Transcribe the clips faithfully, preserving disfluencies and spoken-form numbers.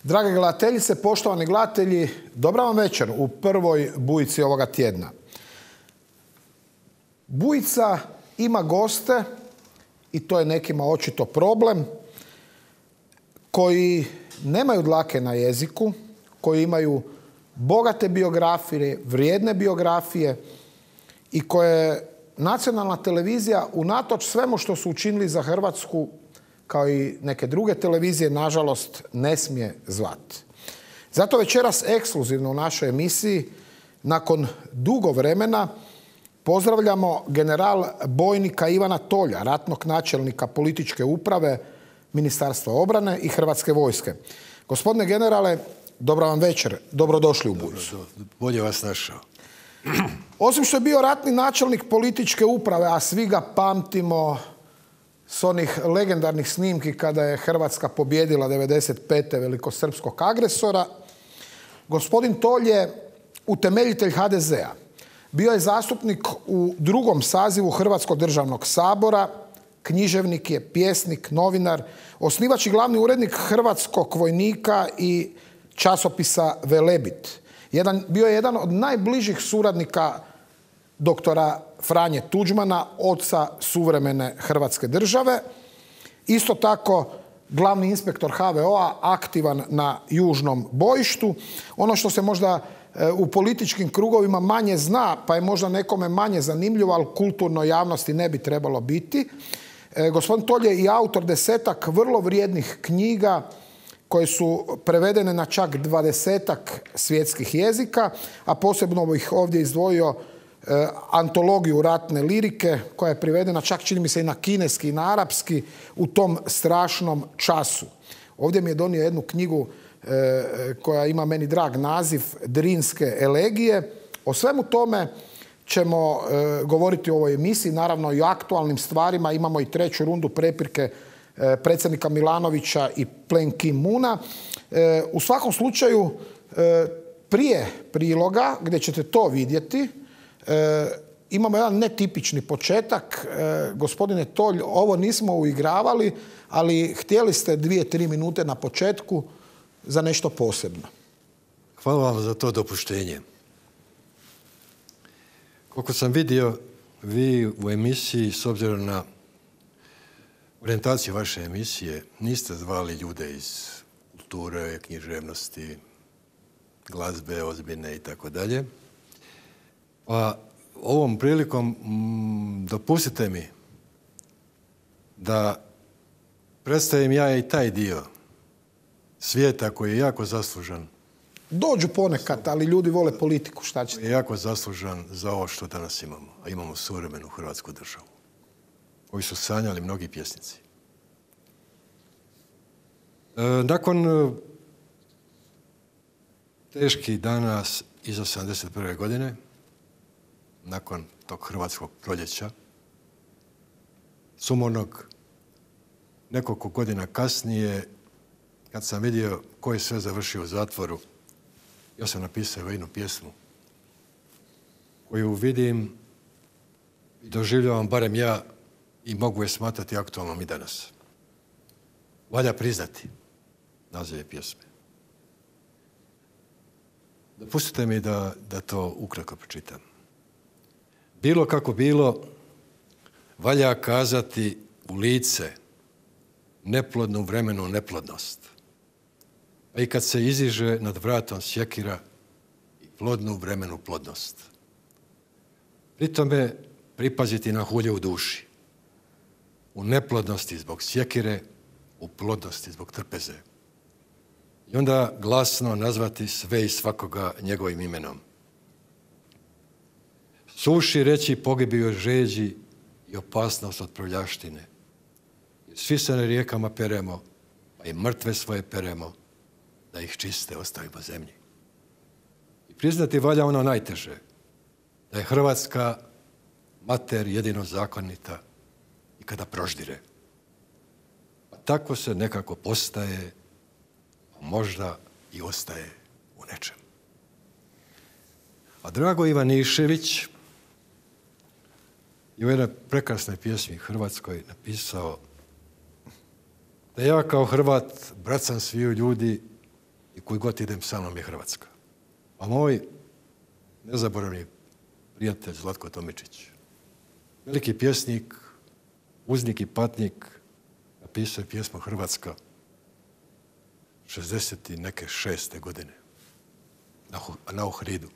Drage gledateljice, poštovani gledatelji, dobra vam večer u prvoj bujici ovoga tjedna. Bujica ima goste, i to je nekima očito problem, koji nemaju dlake na jeziku, koji imaju bogate biografije, vrijedne biografije i koje nacionalna televizija unatoč svemu što su učinili za Hrvatsku, kao i neke druge televizije, nažalost, ne smije zvati. Zato večeras ekskluzivno u našoj emisiji, nakon dugo vremena, pozdravljamo general bojnika Ivana Tolja, ratnog načelnika političke uprave Ministarstva obrane i Hrvatske vojske. Gospodine generale, dobra vam večer. Dobrodošli u Bujicu. Bolje vas našao. Osim što je bio ratni načelnik političke uprave, a svi ga pamtimo s onih legendarnih snimki kada je Hrvatska pobijedila devedeset pete velikosrpskog agresora, gospodin Tolj je utemeljitelj ha de zea. Bio je zastupnik u drugom sazivu Hrvatskog državnog sabora, književnik je, pjesnik, novinar, osnivač i glavni urednik Hrvatskog vojnika i časopisa Velebit. Jedan, bio je jedan od najbližih suradnika doktora Franje Tuđmana, oca suvremene Hrvatske države. Isto tako glavni inspektor ha ve o-a, aktivan na južnom bojištu. Ono što se možda u političkim krugovima manje zna, pa je možda nekome manje zanimljivo, ali kulturnoj javnosti ne bi trebalo biti. Gospodin Tolj je i autor desetak vrlo vrijednih knjiga koje su prevedene na čak dvadesetak svjetskih jezika, a posebno bih ovdje izdvojio antologiju ratne lirike koja je privedena čak, čini mi se, i na kineski i na arapski u tom strašnom času. Ovdje mi je donio jednu knjigu koja ima meni drag naziv, Drinske elegije. O svemu tome ćemo govoriti u ovoj emisiji, naravno i o aktualnim stvarima. Imamo i treću rundu prepirke predsjednika Milanovića i Plen Kim Muna. U svakom slučaju, prije priloga, gdje ćete to vidjeti, imamo jedan netipični početak. Gospodine Tolj, ovo nismo uigravali, ali htjeli ste dvije, tri minute na početku za nešto posebno. Hvala vam za to dopuštenje. Koliko sam vidio, vi u emisiji, s obzirom na orijentaciju vaše emisije, niste zvali ljude iz kulture, književnosti, glazbe, ozbiljne i tako dalje. Pa ovom prilikom m, dopustite mi da predstavim ja i taj dio svijeta koji je jako zaslužan. Dođu ponekad, ali ljudi vole politiku, šta ćete? Je jako zaslužan za ovo što danas imamo, a imamo suvremenu Hrvatsku državu, koju su sanjali mnogi pjesnici. E, nakon teških dana iz osamdeset prve godine, nakon tog hrvatskog proljeća, sumornog, nekoliko godina kasnije, kad sam vidio ko je sve završio u zatvoru, ja sam napisao jednu pjesmu koju vidim i doživljavam, barem ja, i mogu je smatrati aktualnom i danas. Valja priznati naziv je pjesme. Dopustite mi da, da to ukratko pročitam. Bilo kako bilo, valja kazati u lice neplodnu vremenu neplodnost. A i kad se iziže nad vratom sjekira i plodnu vremenu plodnost. Pri tome pripaziti na hulje u duši. U neplodnosti zbog sjekire, u plodnosti zbog trpeze. I onda glasno nazvati sve i svakoga njegovim imenom. Suši reći pogibio žeđi i opasnost od proljaštine. Jer svi se na rijekama peremo, pa i mrtve svoje peremo, da ih čiste ostavimo zemlji. I priznati valja ono najteže, da je Hrvatska mater jedino zakonita i kada proždire. A tako se nekako postaje, a možda i ostaje u nečem. A Drago Ivanišević je u jednoj prekrasnoj pjesmi Hrvatskoj napisao da ja kao Hrvat, brat sam sviju ljudi, i koji god idem sa mnom je Hrvatska. A moj nezaboravni prijatelj Zlatko Tomičić, veliki pjesnik, uznik i patnik, napisao je pjesmu Hrvatska šezdeset i neke šeste godine na, na Ohridu.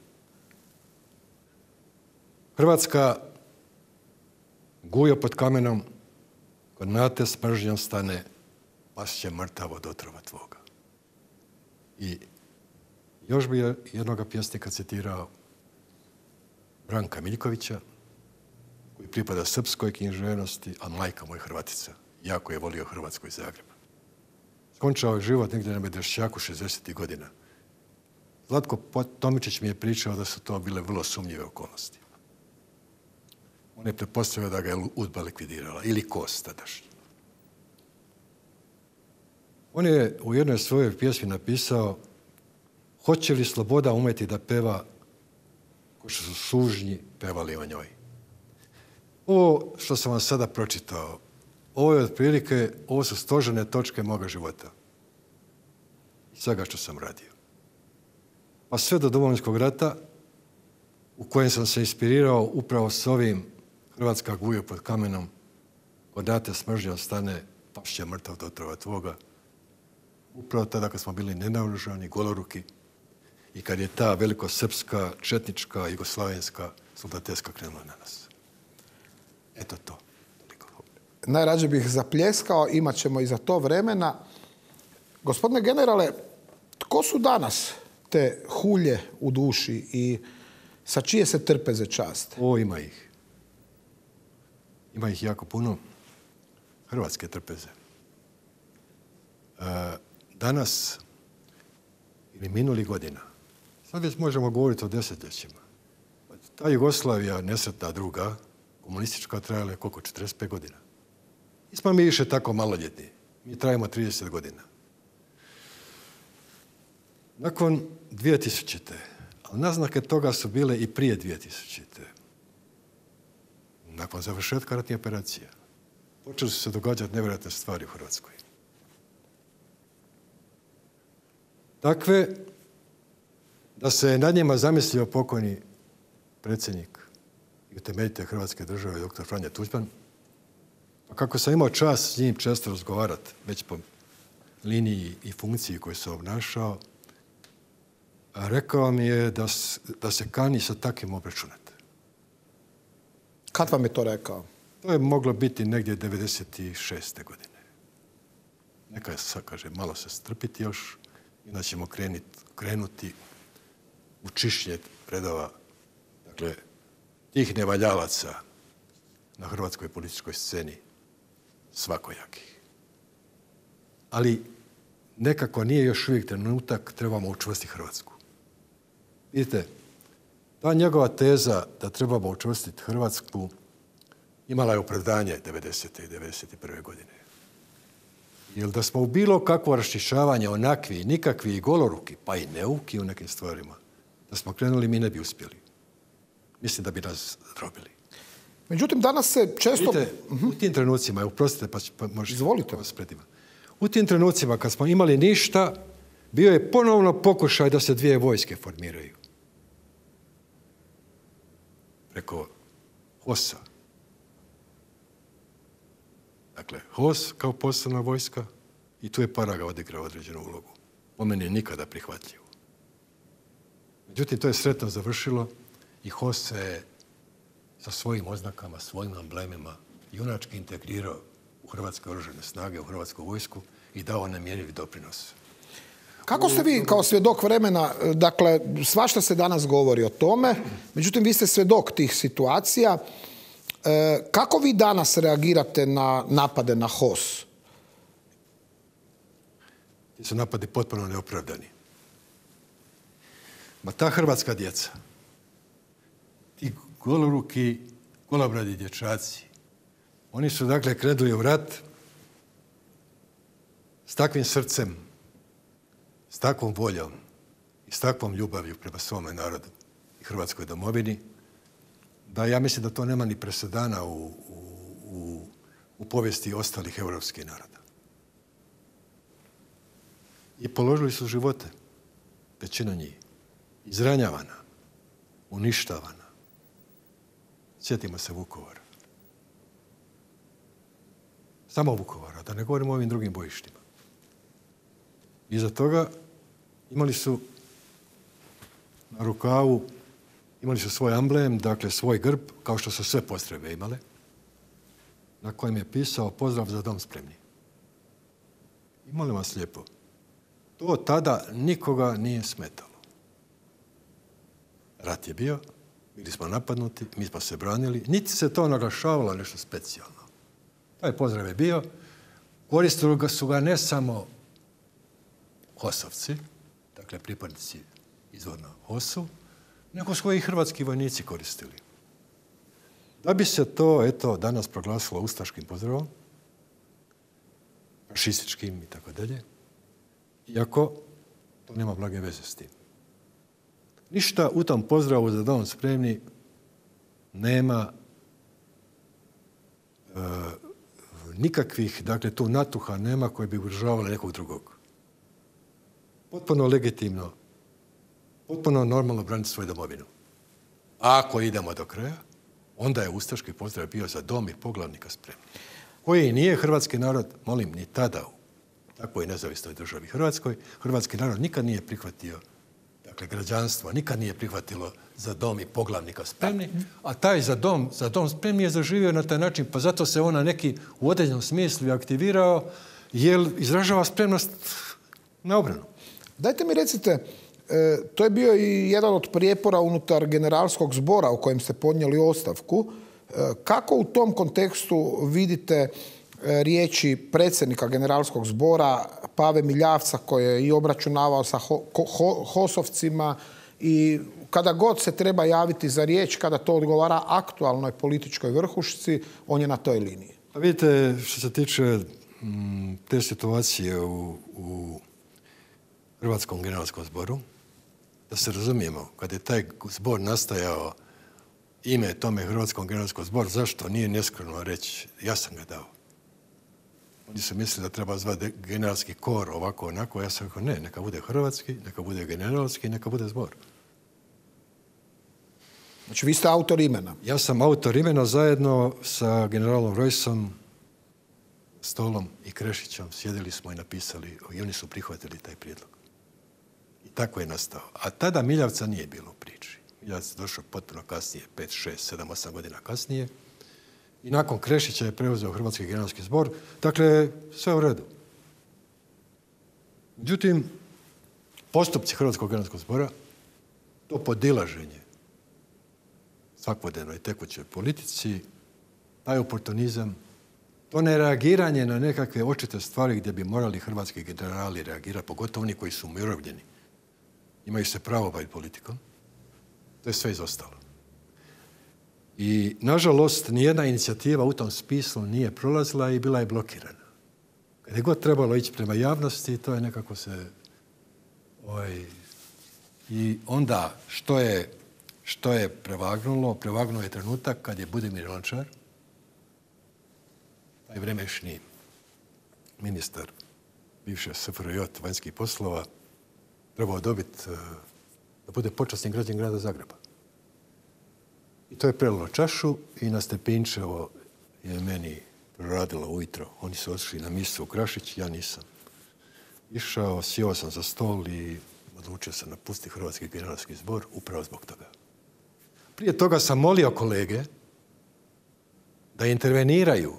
Hrvatska gujo pod kamenom, kod nate s mržnjom stane, pašće mrtav od otrova tvoga. I još bi jednoga pjesnika citirao, Branka Miljkovića, koji pripada srpskoj književnosti, a majka mu je Hrvatica. Jako je volio Hrvatsku i Zagreb. Skončao je život negdje na Medvešćaku šezdesetih godina. Zlatko Tomičić mi je pričao da su to bile vrlo sumnjive okolnosti. On je pretpostavio da ga je UDBA likvidirala, ili KOS tadašnji. On je u jednoj svojoj pjesmi napisao: hoće li sloboda umeti da peva ko što su sužnji pevali o njoj. Ovo što sam vam sada pročitao, ovo je otprilike, ovo su stožerne točke moga života. I svega što sam radio. Pa sve do Domovinskog rata, u kojem sam se inspirirao upravo s ovim Hrvatska gujo pod kamenom, kod nate s mržnjom stane, pašće mrtav do otrova tvoga. Upravo tada kad smo bili nenaoružani, goloruki, i kad je ta velikosrpska, četnička, jugoslavenska soldateska krenula na nas. Eto to. Najrađe bih zapljeskao, imat ćemo i za to vremena. Gospodine generale, tko su danas te hulje u duši i sa čije se trpeze čast? O, ima ih. Ima ih jako puno. Hrvatske trpeze. E, danas, ili minulih godina, sad već možemo govoriti o desetljećima. Ta Jugoslavija, nesretna druga, komunistička, trajala je koliko? četrdeset pet godina. Nismo mi više tako maloljetni. Mi trajimo trideset godina. Nakon dvije tisućite. Ali naznake toga su bile i prije dvije tisućite. Nakon završetka ratnih operacija počeli su se događati nevjerojatne stvari u Hrvatskoj. Takve da se nad njima zamislio pokojni predsjednik i utemeljitelj Hrvatske države, doktor Franje Tuđman. A kako sam imao čast s njim često razgovarati, već po liniji i funkciji koju sam obnašao, rekao mi je da, da se kani sa takvim obračunati. Kad vam je to rekao? To je moglo biti negdje devedeset šeste godine. Neka je, kaže, malo se strpiti još, inače ćemo krenit, krenuti u čišćenje redova, dakle, tih nevaljalaca na hrvatskoj političkoj sceni, svakojakih. Ali nekako nije još uvijek trenutak, trebamo učvrstiti Hrvatsku. Vidite, ta njegova teza da trebamo učvrstiti Hrvatsku imala je opravdanje devedesete i devedeset prve godine. Jer da smo u bilo kakvo raščišćavanje onakvi, nikakvi i goloruki, pa i neuki u nekim stvarima, da smo krenuli, mi ne bi uspjeli. Mislim da bi nas drobili. Međutim, danas se često... Vidite, u tim trenucima, uprostite, pa, pa možete... Izvolite. U tim trenucima, kad smo imali ništa, bio je ponovno pokušaj da se dvije vojske formiraju. Preko H O S-a. Dakle, H O S kao posebna vojska i tu je Paraga odigrao određenu ulogu. Po meni je nikada prihvatljivo. Međutim, to je sretno završilo i H O S se je sa svojim oznakama, svojim amblemima junački integrirao u Hrvatske oružane snage, u Hrvatsku vojsku i dao nemjerljiv doprinos. Kako ste vi kao svjedok vremena, dakle, svašta se danas govori o tome, međutim, vi ste svjedok tih situacija. E, kako vi danas reagirate na napade na H O S? Ti su napadi potpuno neopravdani. Ma ta hrvatska djeca, ti goloruki, golobradi dječaci, oni su dakle krenuli u rat s takvim srcem, s takvom voljom i s takvom ljubavlju prema svome narodu i Hrvatskoj domovini, da ja mislim da to nema ni presedana u, u, u povijesti ostalih europskih naroda. I položili su živote. većina njih, izranjavana, uništavana. Sjetimo se Vukovara. Samo Vukovara, da ne govorimo o ovim drugim bojištima. Iza toga imali su na rukavu, imali su svoj amblem, dakle svoj grb, kao što su sve postrojbe imale, na kojem je pisao pozdrav za dom spremni. I molim vas lijepo, to tada nikoga nije smetalo. Rat je bio, bili smo napadnuti, mi smo se branili, niti se to naglašavalo nešto specijalno. Taj pozdrav je bio, koristili ga su ga ne samo Hosovci, dakle pripadnici izvorno Hosu, nego su i hrvatski vojnici koristili. Da bi se to, eto, danas proglasilo ustaškim pozdravom, fašističkim i tako dalje, iako to nema blage veze s tim. Ništa u tom pozdravu za dom spremni nema e, nikakvih, dakle tu natuha nema koji bi ugrožavali nekog drugog. Potpuno legitimno, potpuno normalno braniti svoju domovinu. A ako idemo do kraja, onda je ustaški pozdrav bio za dom i poglavnika spremni. Koji nije hrvatski narod, molim, ni tada u takvoj nezavisnoj državi Hrvatskoj, hrvatski narod nikad nije prihvatio, dakle građanstvo, nikad nije prihvatilo za dom i poglavnika spremni, a taj za dom, za dom spremni je zaživio na taj način, pa zato se on na neki u određenom smislu aktivirao, jer izražava spremnost na obranu. Dajte mi recite, e, to je bio i jedan od prijepora unutar generalskog zbora u kojem ste podnijeli ostavku. E, kako u tom kontekstu vidite e, riječi predsjednika generalskog zbora Pave Miljavca koji je i obračunavao sa ho, ho, Hosovcima i kada god se treba javiti za riječ, kada to odgovara aktualnoj političkoj vrhušci, on je na toj liniji? Pa vidite, što se tiče m, te situacije u, u Hrvatskom generalskom zboru, da se razumijemo, kad je taj zbor nastajao ime tome Hrvatskom generalskom zboru, zašto nije neskromno reći, ja sam ga dao. Oni su mislili da treba zvati generalski kor ovako onako, ja sam rekao ne, neka bude hrvatski, neka bude generalski, neka bude zbor. Znači vi ste autor imena? Ja sam autor imena zajedno sa generalom Rojsom, Stolom i Krešićom. Sjedili smo i napisali i oni su prihvatili taj prijedlog. I tako je nastao. A tada Miljavca nije bilo u priči. Miljavac je došao potpuno kasnije, pet, šest, sedam, osam godina kasnije. I nakon Krešića je preuzeo Hrvatski generalski zbor. Dakle, sve u redu. Međutim, postupci Hrvatskog generalskog zbora, to podilaženje svakodnevnoj tekućoj politici, taj oportunizam, to nereagiranje na nekakve očite stvari gdje bi morali hrvatski generali reagirati, pogotovo oni koji su umirovljeni, imaju se pravo baviti politikom, to je sve izostalo. I, nažalost, nijedna inicijativa u tom smislu nije prolazila i bila je blokirana. Kad je god trebalo ići prema javnosti, to je nekako se... Oj, i onda, što je, što je prevagnulo? Prevagnuo je trenutak kad je Budimir Lončar, taj vremešni ministar bivše S F R J vanjskih poslova, trebao dobiti da bude počasni građanin grada Zagreba. I to je prelilo čašu i na Stepinčevo je meni proradilo ujutro. Oni su otišli na misu u Krašić, ja nisam išao, sjeo sam za stol i odlučio sam napustiti Hrvatski generalski zbor upravo zbog toga. Prije toga sam molio kolege da interveniraju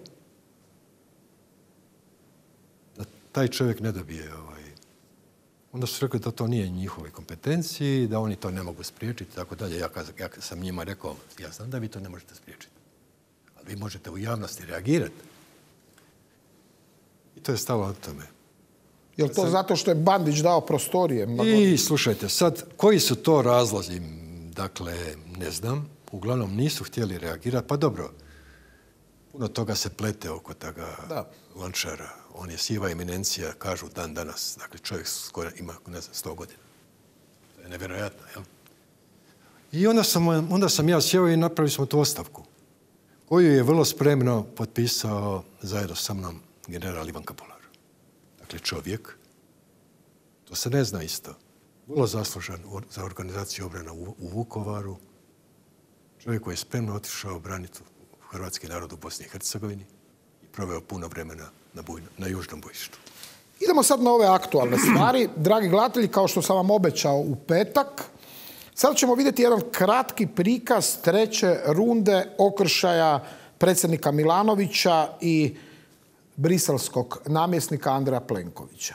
da taj čovjek ne dobije ovaj. Onda su rekli da to nije njihove kompetenciji, da oni to ne mogu spriječiti, tako dalje. Ja, ja sam njima rekao, ja znam da vi to ne možete spriječiti, ali vi možete u javnosti reagirati. I to je stalo od tome. Je li to sam... zato što je Bandić dao prostorije? I slušajte, sad, koji su to razlozi? Dakle, ne znam. Uglavnom nisu htjeli reagirati. Pa dobro, puno toga se plete oko toga Lončara. On je siva eminencija, kažu dan danas. Dakle, čovjek skoro ima, ne znam, sto godina. To je nevjerojatno, jel? I onda sam, onda sam ja sjeo i napravili smo tu ostavku, koju je vrlo spremno potpisao zajedno sa mnom general Ivan Kapular. Dakle, čovjek, to se ne zna isto, vrlo zaslužan za organizaciju obrana u, u Vukovaru, čovjek koji je spremno otišao braniti hrvatski narod u Bosni i Hercegovini i proveo puno vremena na, bujno, na južnom bojištu. Idemo sad na ove aktualne stvari. Dragi gledatelji, kao što sam vam obećao u petak, sad ćemo vidjeti jedan kratki prikaz treće runde okršaja predsjednika Milanovića i briselskog namjesnika Andreja Plenkovića.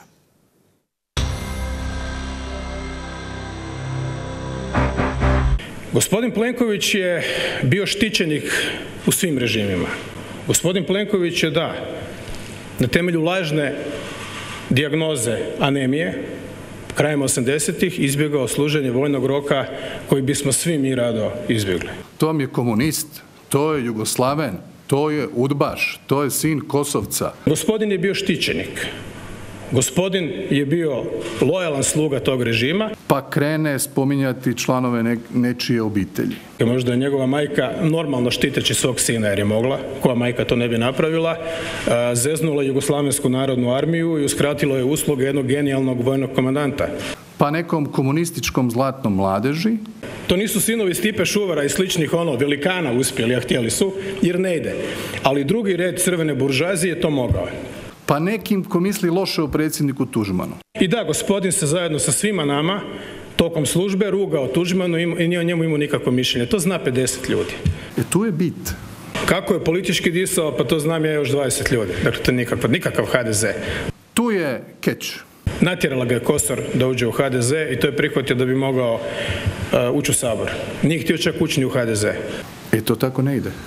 Gospodin Plenković je bio štićenik u svim režimima. Gospodin Plenković je, da, na temelju lažne dijagnoze anemije krajem osamdesetih izbjegao služenje vojnog roka koji bismo svi mi rado izbjegli. To vam je komunist, to je Jugoslaven, to je udbaš, to je sin Kosovca. Gospodin je bio štićenik. Gospodin je bio lojalan sluga tog režima. Pa krene spominjati članove ne, nečije obitelji. Možda je njegova majka normalno štiteći svog sina jer je mogla, koja majka to ne bi napravila, zeznula Jugoslavensku narodnu armiju i uskratilo je usluge jednog genijalnog vojnog komandanta. Pa nekom komunističkom zlatnom mladeži. To nisu sinovi Stipe Šuvara i sličnih ono velikana uspjeli, a htjeli su, jer ne ide. Ali drugi red crvene buržazije to mogao. Pa nekim ko misli loše o predsjedniku Tuđmanu. I da, gospodin se zajedno sa svima nama tokom službe rugao Tuđmanu i nije o njemu imao nikakvo mišljenje. To zna pedeset ljudi. E tu je bit. Kako je politički disao, pa to znam ja još dvadeset ljudi. Dakle, to je nikakav, nikakav ha de ze. Tu je keč. Natjerala ga je Kosor da uđe u ha de ze i to je prihvatio da bi mogao uh, ući u Sabor. Nije htio čak ući ni u ha de ze. E to tako ne ide.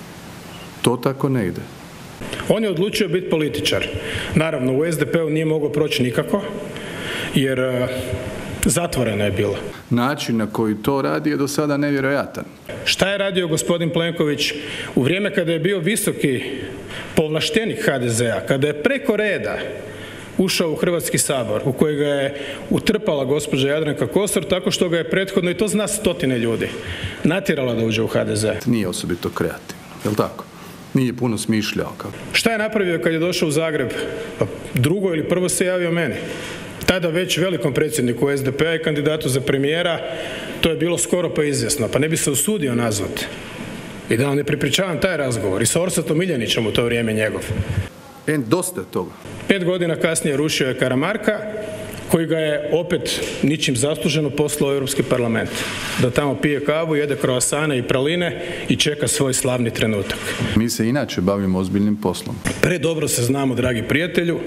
To tako ne ide. On je odlučio biti političar. Naravno, u es de pe u nije mogao proći nikako, jer uh, zatvoreno je bilo. Način na koji to radi je do sada nevjerojatan. Šta je radio gospodin Plenković u vrijeme kada je bio visoki povlaštenik ha de zea, kada je preko reda ušao u Hrvatski sabor, u kojega je utrpala gospođa Jadranka Kosor, tako što ga je prethodno, i to zna stotine ljudi, natjerala da uđe u ha de ze. Nije osobito kreativno, je li tako? Nije puno smišljao. Kako? Šta je napravio kad je došao u Zagreb? Pa drugo ili prvo se javio meni. Tada već velikom predsjedniku es de pe a i kandidatu za premijera, to je bilo skoro pa izvjesno, pa ne bi se usudio nazvati. I da vam ne pripričavam taj razgovor. I sa Orsatom Miljanićem u to vrijeme njegov. En, dosta toga. Pet godina kasnije rušio je Karamarka, koji ga je opet ničim zasluženo poslao u Europski parlament. Da tamo pije kavu, jede kroasane i praline i čeka svoj slavni trenutak. Mi se inače bavimo ozbiljnim poslom. Predobro se znamo, dragi prijatelju.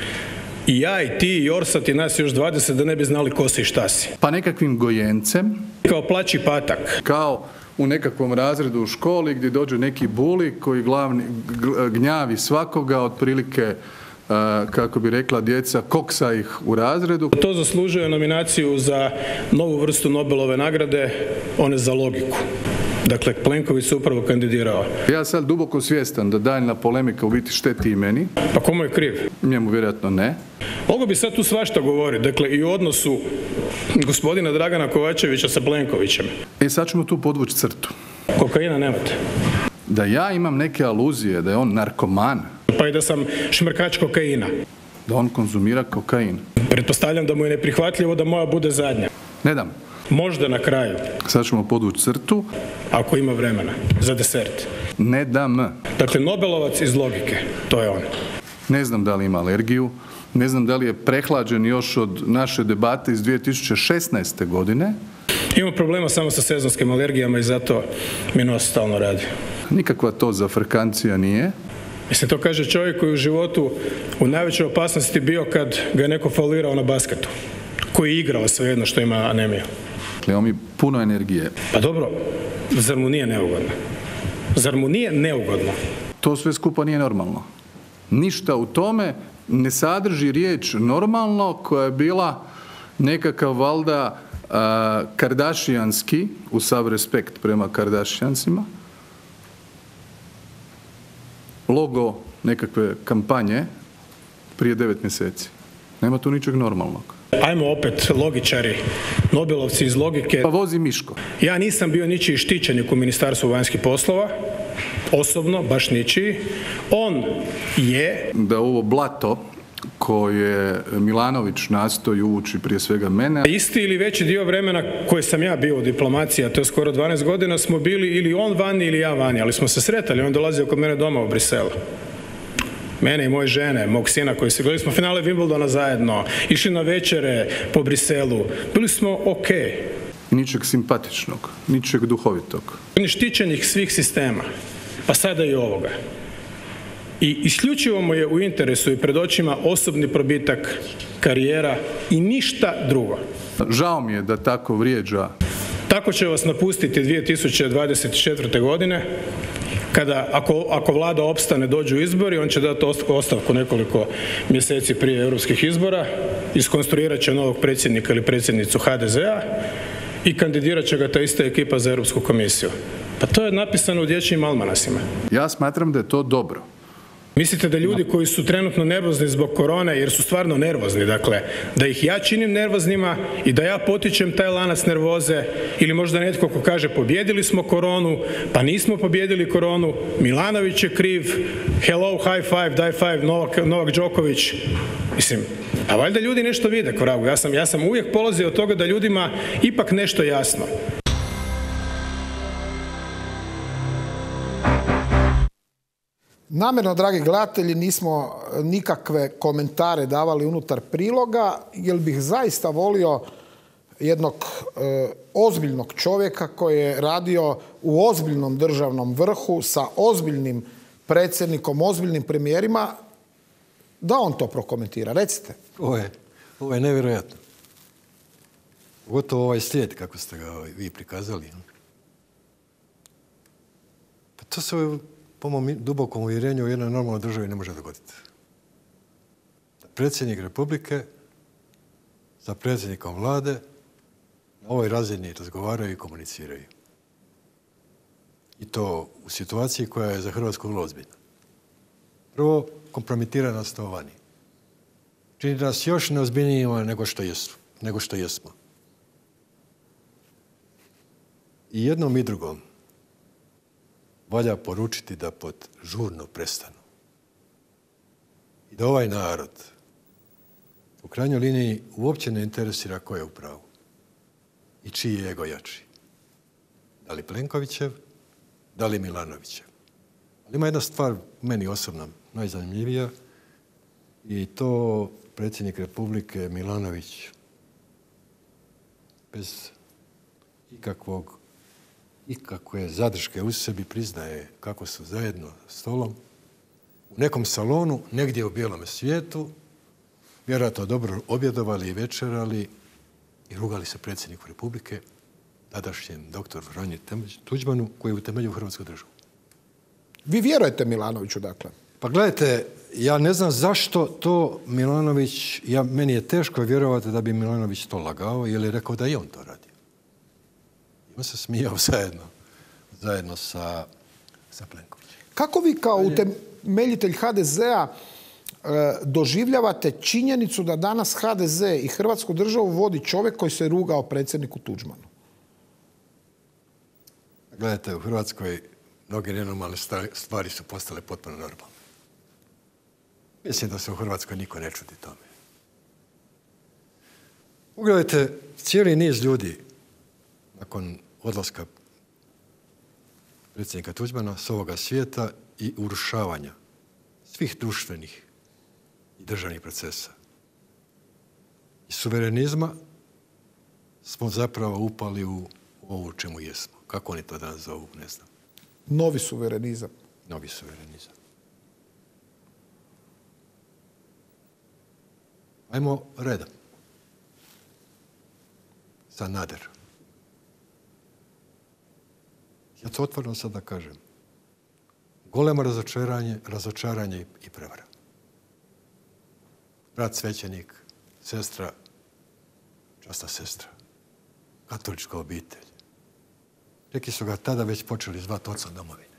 I ja, i ti, i Orsat, i nas još dvadeset, da ne bi znali ko si i šta si. Pa nekakvim gojencem. Kao plaći patak. Kao u nekakvom razredu u školi gdje dođe neki buli koji glavni, gnjavi svakoga, otprilike, kako bi rekla djeca, koksa ih u razredu. To zaslužuje nominaciju za novu vrstu Nobelove nagrade, one za logiku. Dakle, Plenković se upravo kandidirao. Ja sad duboko svjestan da daljna polemika u biti šteti i meni. Pa komu je kriv? Njemu vjerojatno ne. Mogu bi sad tu svašta govoriti, dakle i u odnosu gospodina Dragana Kovačevića sa Plenkovićem. E sad ćemo tu podvući crtu. Kokaina nemate. Da ja imam neke aluzije, da je on narkoman. Pa i da sam šmrkač kokaina. Da on konzumira kokain. Pretpostavljam da mu je neprihvatljivo da moja bude zadnja. Ne dam. Možda na kraju. Sad ćemo podvući crtu. Ako ima vremena. Za desert. Ne dam. Dakle, Nobelovac iz logike. To je on. Ne znam da li ima alergiju. Ne znam da li je prehlađen još od naše debate iz dvije tisuće šesnaeste. godine. Imam problema samo sa sezonskim alergijama i zato mi nos stalno radi. Nikakva to zafrkancija nije. Mislim, to kaže čovjek koji u životu u najvećoj opasnosti bio kad ga je neko faulirao na basketu. Koji je igrao svejedno što ima anemiju. Dakle, on mi puno energije. Pa dobro, zar mu nije neugodno? Zar mu nije neugodno? To sve skupa nije normalno. Ništa u tome ne sadrži riječ normalno koja je bila nekakav valjda uh, kardašijanski, u sav respekt prema kardašijancima, logo nekakve kampanje prije devet mjeseci. Nema tu ničeg normalnog. Ajmo opet logičari, Nobelovci iz logike. Pa vozi Miško. Ja nisam bio ničiji štićenik u Ministarstvu vanjskih poslova, osobno, baš ničiji. On je... Da ovo blato koje Milanović nastoji uvući prije svega mene. Isti ili veći dio vremena koji sam ja bio u diplomaciji, a to je skoro dvanaest godina, smo bili ili on vani ili ja vani, ali smo se sretali, on dolazio kod mene doma u Briselu. Mene i moje žene, mog sina koji se gledali smo finale Wimbledona zajedno, išli na večere po Briselu, bili smo ok. Ničeg simpatičnog, ničeg duhovitog. Štićenih svih sistema, pa sada i ovoga. I isključivo mu je u interesu i pred očima osobni probitak, karijera i ništa drugo. Žao mi je da tako vrijeđa. Tako će vas napustiti dvije tisuće dvadeset četvrte. godine, kada ako, ako vlada opstane dođu izbori, on će dati ostavku nekoliko mjeseci prije europskih izbora, iskonstruirat će novog predsjednika ili predsjednicu ha de zea i kandidirat će ga ta ista ekipa za Europsku komisiju. Pa to je napisano u dječjim almanasima. Ja smatram da je to dobro. Mislite da ljudi koji su trenutno nervozni zbog korone, jer su stvarno nervozni, dakle, da ih ja činim nervoznima i da ja potičem taj lanac nervoze, ili možda netko ko kaže pobjedili smo koronu, pa nismo pobjedili koronu, Milanović je kriv, hello, high five, die five, Novak, Novak Đoković. Mislim, a valjda ljudi nešto vide, Koragu. Ja sam, ja sam uvijek polazio od toga da ljudima ipak nešto jasno. Namjerno, dragi gledatelji, nismo nikakve komentare davali unutar priloga, jer bih zaista volio jednog e, ozbiljnog čovjeka koji je radio u ozbiljnom državnom vrhu sa ozbiljnim predsjednikom, ozbiljnim premijerima, da on to prokomentira. Recite. Ovo je, ovo je nevjerojatno. Gotovo ovaj slijed, kako ste ga vi prikazali. Pa to se po mom dubokom uvjerenju u jednoj normalnoj državi ne može dogoditi. Predsjednik Republike sa predsjednikom vlade na ovoj razini razgovaraju i komuniciraju. I to u situaciji koja je za Hrvatsku vrlo ozbiljna. Prvo, kompromitira nas to vani. Čini nas još neozbiljnijima nego što jesu, nego što jesmo. I jednom i drugom valja poručiti da pod žurno prestanu. I da ovaj narod u krajnjoj liniji uopće ne interesira ko je u pravu i čiji je ego jači. Da li Plenkovićev, da li Milanovićev. Ali ima jedna stvar meni osobno najzanimljivija i to predsjednik Republike Milanović bez ikakvog ikakve zadrške u sebi priznaje kako su zajedno stolom u nekom salonu, negdje u bijelome svijetu, vjerojatno dobro objedovali i večerali i rugali se predsjedniku Republike, tadašnjem doktoru Franji Tuđmanu, koji je utemeljio Hrvatsku državu. Vi vjerujete Milanoviću, dakle? Pa gledajte, ja ne znam zašto to Milanović, ja, meni je teško vjerovati da bi Milanović to lagao, jer je rekao da i on to radi. I on se smijao zajedno, zajedno sa, sa Plenkovićem. Kako vi kao utemeljitelj ha de zea e, doživljavate činjenicu da danas ha de ze i Hrvatsku državu vodi čovjek koji se rugao predsjedniku Tuđmanu? Gledajte, u Hrvatskoj mnoge nenormalne stvari su postale potpuno normalne. Mislim da se u Hrvatskoj niko ne čudi tome. Ugledajte, cijeli niz ljudi nakon odlaska predsjednika Tuđmana s ovoga svijeta i urušavanja svih društvenih i državnih procesa i suverenizma smo zapravo upali u ovo u čemu jesmo. Kako oni to danas zovu, ne znam. Novi suverenizam. Novi suverenizam. Ajmo redom. Sanader. Ja to otvoreno sad da kažem. Golemo razočaranje, razočaranje i prevara. Brat svećenik, sestra, časna sestra, katolička obitelj. Neki su ga tada već počeli zvati ocom domovine.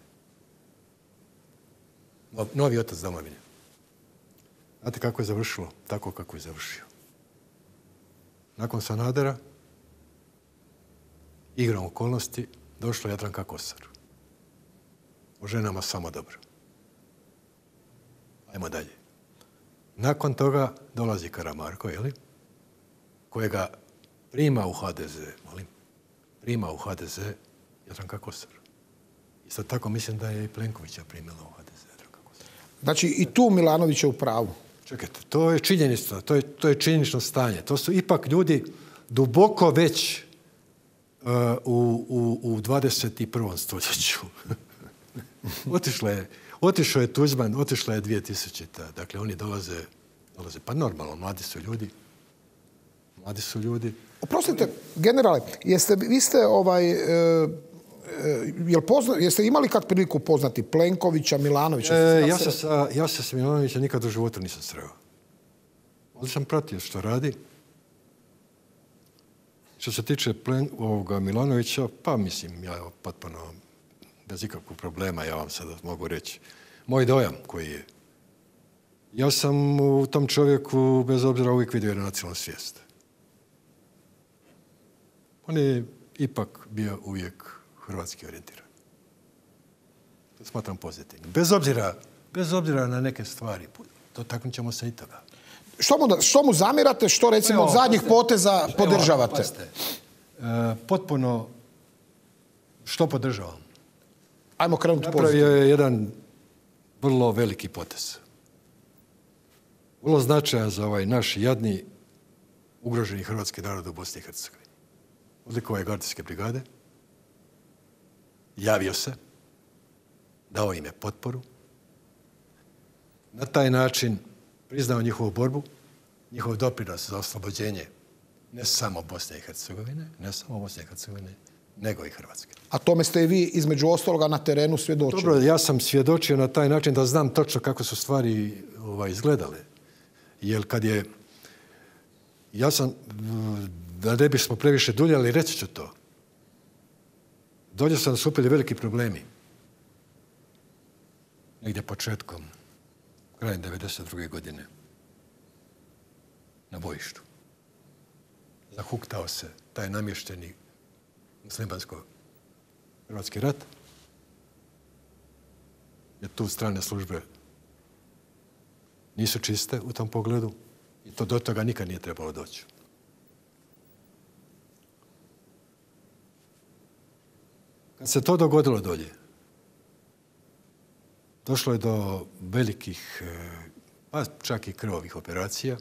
Novi otac domovine. Znate kako je završilo? Tako kako je završio. Nakon Sanadera, igrom okolnosti, došla Jadranka Kosor. O ženama samo dobro. Ajmo dalje. Nakon toga dolazi Karamarko, jeli? Kojega prima u ha de ze, molim, prima u ha de ze Jadranka Kosor. Isto tako mislim da je i Plenkovića primila u ha de ze Jadranka Kosor. Znači i tu Milanović je u pravu. Čekajte, to je činjenica, to je, to je činjenično stanje. To su ipak ljudi duboko već uh, u, u, u dvadeset i prvom stoljeću. Otišla je, otišao je Tuđman, otišla je dvije tisućita. Dakle, oni dolaze, dolaze, pa normalno, mladi su ljudi. Mladi su ljudi. Oprostite, generale, jeste, vi ste ovaj, e, e, jel pozna, jeste imali kad priliku poznati Plenkovića, Milanovića? E, ja, se sa, ja se s Milanovića nikad u životu nisam sreo. Ali sam pratio što radi. Što se tiče Plen, ovoga Milanovića, pa mislim, ja potpuno bez ikakvog problema, ja vam sada mogu reći. Moj dojam koji je. Ja sam u tom čovjeku, bez obzira, uvijek vidio jednu nacionalnu svijest. On je ipak bio uvijek hrvatski orijentiran. To smatram pozitivnim. Bez obzira, bez obzira na neke stvari, dotaknut ćemo se i toga. Što mu, što mu zamirate, što recimo od zadnjih poteza podržavate? Pazite, e, potpuno što podržavam? Ajmo krenuti pozitivno. Napravio je jedan vrlo veliki potez. Vrlo značajan za ovaj naš jadni, ugroženi hrvatski narod u Bosni i Hercegovini. Odlikovao je gardijske brigade, javio se, dao im je potporu, na taj način priznao njihovu borbu, njihov doprinos za oslobođenje ne samo Bosne i Hercegovine, ne samo Bosne i Hercegovine, nego i Hrvatske. A tome ste i vi između ostaloga na terenu svjedočili. Dobro, ja sam svjedočio na taj način da znam točno kako su stvari ovaj, izgledale. Jer kad je, ja sam, da ne bismo previše duljali, reći ću to. Dolje su nas upili veliki problemi. Negdje početkom, krajem devedeset druge godine. Na bojištu. Zahuktao se taj namješteni muslimansko-hrvatski rat. Jer tu strane službe nisu čiste u tom pogledu i to do toga nikad nije trebalo doći. Kad se to dogodilo dolje, došlo je do velikih, pa čak i krvavih operacija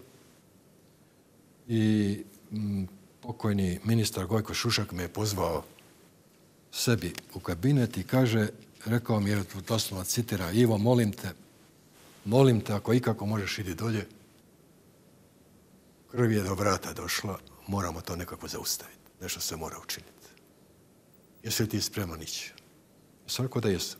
i m, pokojni ministar Gojko Šušak me je pozvao sebi u kabinet i kaže, rekao mi je, doslovno citira, Ivo, molim te, molim te, ako ikako možeš idi dolje, krv je do vrata došla, moramo to nekako zaustaviti. Nešto se mora učiniti. Jesi li ti spreman ići? Ja sam rekao da jesam.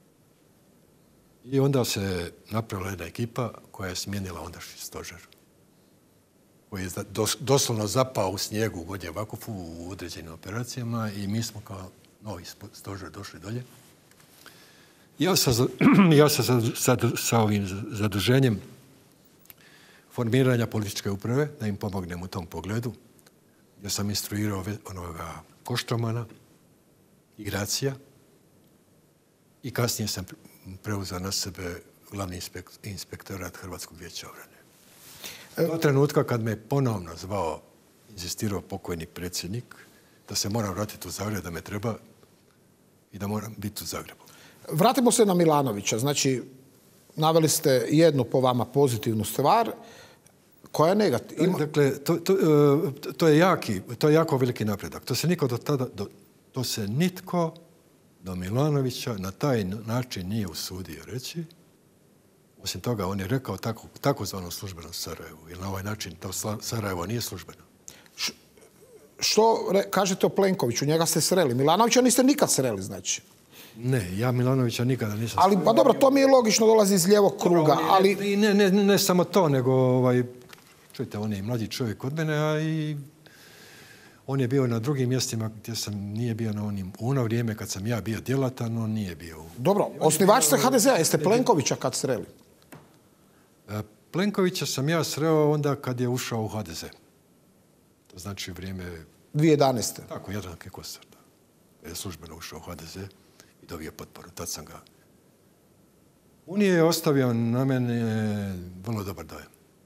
I onda se napravila jedna ekipa koja je smijenila ondašnji stožer. Koji je doslovno zapao u snijegu u Gornjem Vakufu u određenim operacijama i mi smo kao novi stožer došli dolje. Ja sam, ja sam sa, sa ovim zaduženjem formiranja političke uprave, da im pomognem u tom pogledu. Ja sam instruirao onoga Koštromana, Igracija i kasnije sam preuzeo na sebe glavni inspektorat Hrvatskog vijeća obrane. Do trenutka kad me ponovno zvao, inzistirao pokojni predsjednik, da se moram vratiti u Zagreb, da me treba i da moram biti u Zagrebu. Vratimo se na Milanovića. Znači, naveli ste jednu po vama pozitivnu stvar, koja je negativna. Dakle, to, to, to, je jaki, to je jako veliki napredak. To se niko do tada, do, to se nitko do Milanovića na taj način nije usudio reći. Osim toga, on je rekao tako, takozvano službeno Sarajevu. Jer na ovaj način to Sarajevo nije službeno. Š, što re, kažete o Plenkoviću? Njega ste sreli. Milanovića niste nikad sreli, znači? Ne, ja Milanovića nikada nisam ali, sreli. Pa dobro, to mi je logično, dolazi iz lijevog kruga. Dobro, ali... ne, ne, ne, ne samo to, nego, ovaj, čujte, on je i mlađi čovjek od mene, a i on je bio na drugim mjestima gdje sam nije bio na onim. U ono vrijeme kad sam ja bio djelatan, on nije bio. Dobro, osnivač ste ha de zea, jeste Plenkovića kad sreli? Plenkovića sam ja sreo onda kad je ušao u ha de ze. To znači u vrijeme... dvije tisuće jedanaeste. Tako, Jadranke Kosor. Da. Je službeno ušao u ha de ze i dobio potporu. Tad sam ga... On je ostavio na mene vrlo dobar dojam.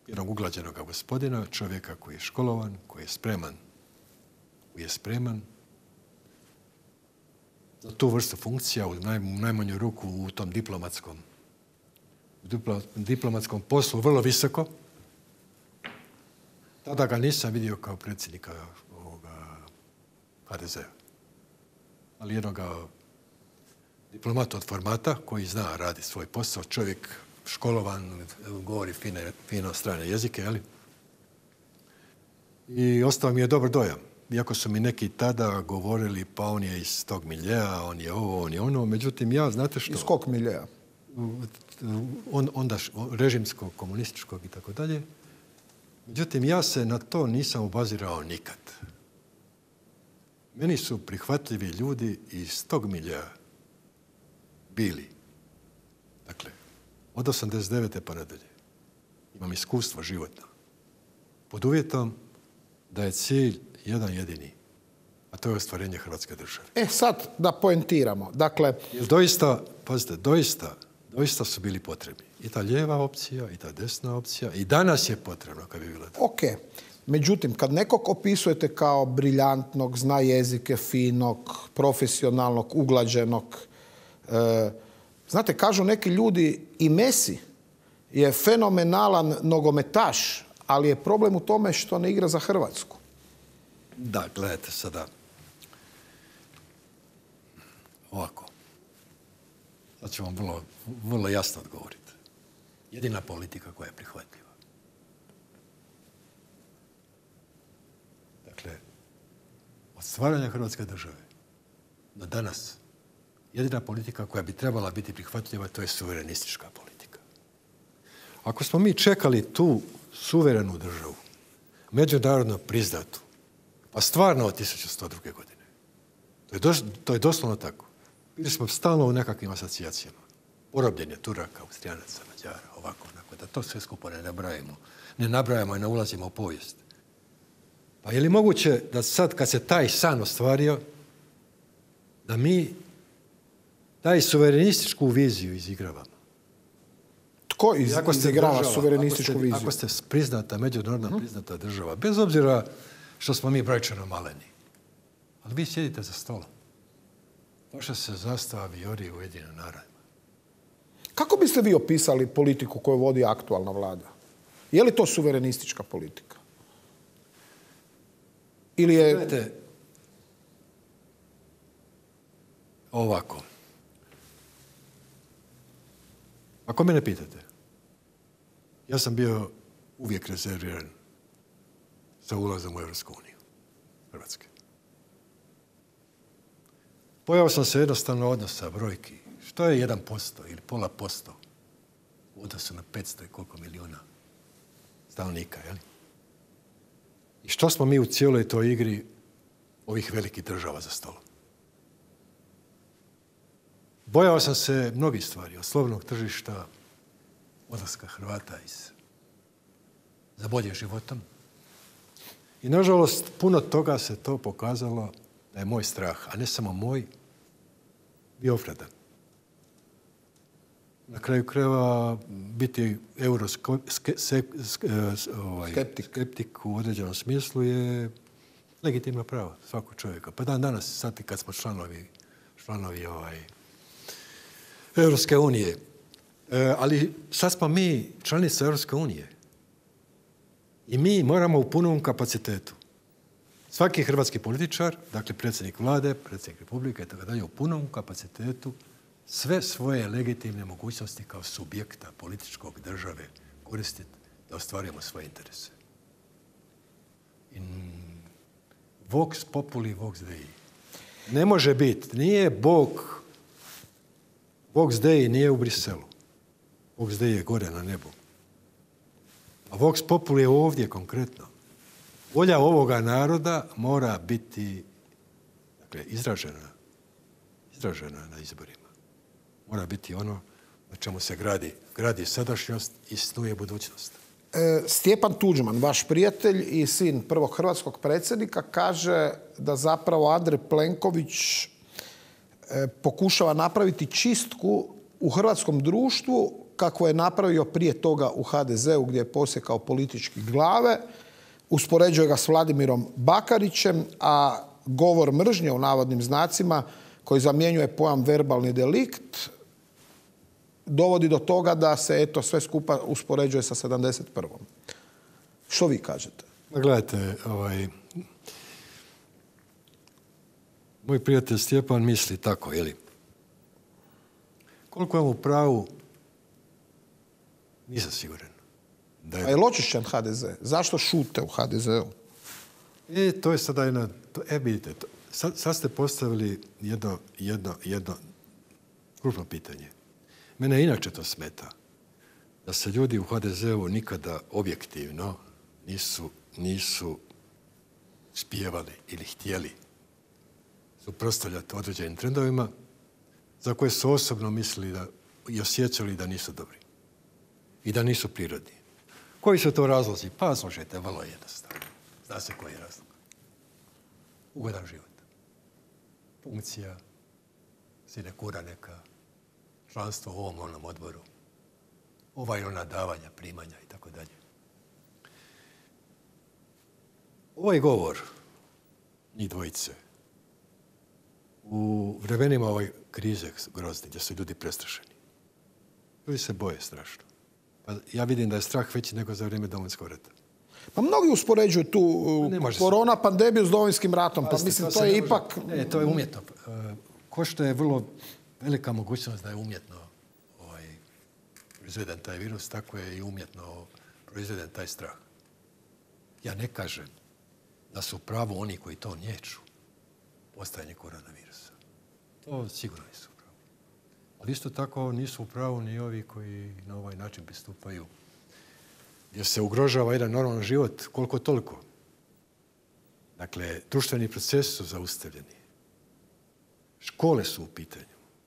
jednog uglađenog gospodina, čovjeka koji je školovan, koji je spreman, koji je spreman za tu vrstu funkcija u naj, najmanju ruku u tom diplomatskom, u diplo, diplomatskom poslu vrlo visoko. Tada ga nisam vidio kao predsjednika ovoga H D Z-a, ali jednoga diplomata od formata koji zna radi svoj posao, čovjek školovan, govori fine, fino strane jezike, jeli? I ostao mi je dobar dojam. Iako su mi neki tada govorili, pa on je iz tog miljea, on je ovo, on je ono, međutim ja, znate što... Iz kog miljea? On, onda režimskog, komunističkog i tako dalje. Međutim, ja se na to nisam obazirao nikad. Meni su prihvatljivi ljudi iz tog miljea bili. Dakle, od osamdeset devete pa nadalje. Imam iskustvo životno. Pod uvjetom da je cilj jedan jedini, a to je ostvarenje Hrvatske države. E sad da poentiramo. Dakle, jer doista, pazite, doista, doista su bili potrebni. I ta lijeva opcija, i ta desna opcija, i danas je potrebno kad bi bilo da. Ok. Međutim, kad nekog opisujete kao briljantnog, zna jezike, finog, profesionalnog, uglađenog, e, znate, kažu neki ljudi i Messi je fenomenalan nogometaš, ali je problem u tome što ne igra za Hrvatsku. Da, gledajte sada. Ovako. Sad ću vam vrlo, vrlo jasno odgovoriti. Jedina politika koja je prihvatljiva. Dakle, od stvaranja Hrvatske države do danas, jedina politika koja bi trebala biti prihvatljiva, to je suverenistička politika. Ako smo mi čekali tu suverenu državu, međunarodno priznatu, pa stvarno od tisuću sto druge godine. To je, dos, to je doslovno tako. Bili smo stalno u nekakvim asocijacijama. Porobljenje Turaka, Austrijanaca, Mađara, ovako, onako, da to sve skupo ne nabrajamo. Ne nabrajamo i ne ulazimo u povijest. Pa je li moguće da sad, kad se taj san ostvario, da mi taj suverenističku viziju izigravamo? Tko izigrava suverenističku ako ste, viziju? Ako ste priznata, međunarodna hmm. priznata država, bez obzira što smo mi brojčano maleni. Ali vi sjedite za stolom. Vaša se zastava vijori u Ujedinjenim narodima. Kako biste vi opisali politiku koju vodi aktualna vlada? Je li to suverenistička politika? Ili je... Gledajte, ovako. Ako mene pitate, ja sam bio uvijek rezerviran za ulazom u Europsku uniju Hrvatske. Pojao sam se jednostavno odnosa brojki. Što je jedan posto ili pola posto u odnosu na petsto i koliko milijuna stanovnika, jel? I što smo mi u cijeloj toj igri ovih velikih država za stolom? Bojao sam se mnogih stvari, od slobodnog tržišta, odlaska Hrvata iz za boljim životom. I nažalost, puno toga se to pokazalo da je moj strah, a ne samo moj, bio opravdan. Na kraju krajeva biti euroskeptik u određenom smislu je legitimno pravo svakog čovjeka. Pa dan danas, sad kad smo članovi, članovi ovaj, Europske unije, e, ali sad smo mi članica Europske unije. I mi moramo u punom kapacitetu. Svaki hrvatski političar, dakle predsjednik vlade, predsjednik republike, tako dalje, u punom kapacitetu sve svoje legitimne mogućnosti kao subjekta političkog države koristiti da ostvarimo svoje interese. In vox populi, vox dei. Ne može biti. Nije Bog, vox dei nije u Briselu. Vox dei je gore na nebu. A vox populi je ovdje konkretno. Volja ovoga naroda mora biti, dakle, izražena, izražena na izborima. Mora biti ono na čemu se gradi, gradi sadašnjost i snuje budućnost. E, Stjepan Tuđman, vaš prijatelj i sin prvog hrvatskog predsjednika, kaže da zapravo Andrej Plenković e, pokušava napraviti čistku u hrvatskom društvu kako je napravio prije toga u ha de zeu gdje je posjekao politički glave, uspoređuje ga s Vladimirom Bakarićem, a govor mržnje u navodnim znacima koji zamjenjuje pojam verbalni delikt dovodi do toga da se eto sve skupa uspoređuje sa sedamdeset prvom. Što vi kažete? Gledajte, ovaj, moj prijatelj Stjepan misli tako, je li? Koliko je mu pravu, nisam siguran. Da je... A je li očišćen ha de ze? Zašto šute u ha de zeu? E, to je sada jedna... To, e, vidite, to, sad, sad ste postavili jedno, jedno, jedno krupno pitanje. Mene inače to smeta. Da se ljudi u ha de zeu nikada objektivno nisu, nisu spijevali ili htjeli suprotstavljati određenim trendovima za koje su osobno mislili da, i osjećali da nisu dobri i da nisu prirodni. Koji su to razlozi? Pa slušajte, vrlo jednostavno. Zna se koji je razlog. Ugodan život. Funkcija, sinekura neka, članstvo u ovom onom odboru, ova i ona davanja, primanja i tako dalje. Ovaj govor, njih dvojice, u vremenima ove krize grozne, gdje su ljudi prestrašeni. Ljudi se boje strašno. Pa ja vidim da je strah veći nego za vrijeme Domovinskog rata. Pa mnogi uspoređuju tu korona se... pandemiju s Domovinskim ratom. Pa, pa mislim, to, to je ne ipak... Može... Ne, to je umjetno. Ko što je vrlo velika mogućnost da je umjetno ovaj, proizveden taj virus, tako je i umjetno proizveden taj strah. Ja ne kažem da su pravo oni koji to nječu postajanje koronavirusa. To sigurno nisu u pravu. Ali isto tako nisu u pravu ni ovi koji na ovaj način pristupaju, jer se ugrožava jedan normalan život koliko toliko. Dakle, društveni procesi su zaustavljeni. Škole su u pitanju.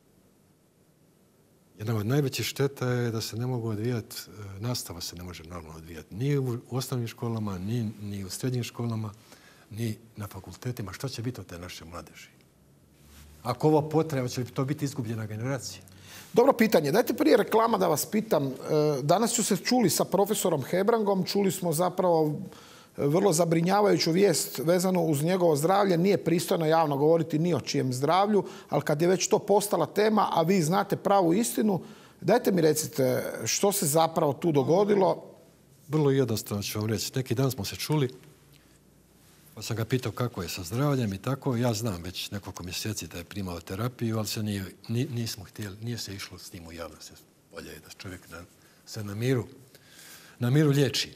Jedna od najvećih šteta je da se ne mogu odvijati, nastava se ne može normalno odvijati. Ni u osnovnim školama, ni, ni u srednjim školama, ni na fakultetima. Što će biti od te naše mladeži? Ako ovo potreba, će li to biti izgubljena generacija? Dobro pitanje. Dajte prije reklama da vas pitam. Danas su se čuli sa profesorom Hebrangom. Čuli smo zapravo vrlo zabrinjavajuću vijest vezano uz njegovo zdravlje. Nije pristojno javno govoriti ni o čijem zdravlju, ali kad je već to postala tema, a vi znate pravu istinu, dajte mi recite što se zapravo tu dogodilo. Vrlo jednostavno ću vam reći. Neki dan smo se čuli, pa sam ga pitao kako je sa zdravljem i tako. Ja znam već nekoliko mjeseci da je primao terapiju, ali se nije, nismo htjeli, nije se išlo s tim u javnost. Bolje je da čovjek na, se na miru, na miru liječi.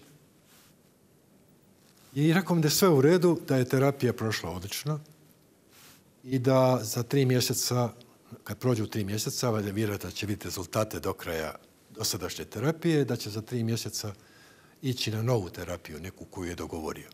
I rekao mi da je sve u redu, da je terapija prošla odlično i da za tri mjeseca, kad prođu tri mjeseca, valjda vjerojatno će vidjeti rezultate do kraja dosadašnje terapije, da će za tri mjeseca ići na novu terapiju, neku koju je dogovorio.